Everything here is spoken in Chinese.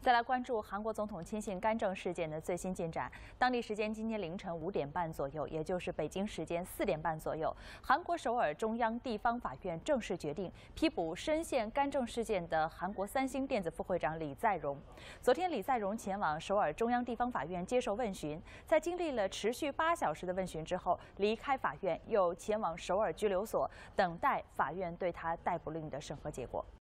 再来关注韩国总统亲信干政事件的最新进展。当地时间今天凌晨5点半左右，也就是北京时间4点半左右，韩国首尔中央地方法院正式决定批捕深陷干政事件的韩国三星电子副会长李在镕。昨天，李在镕前往首尔中央地方法院接受问询，在经历了持续8小时的问询之后，离开法院，又前往首尔拘留所，等待法院对他逮捕令的审核结果。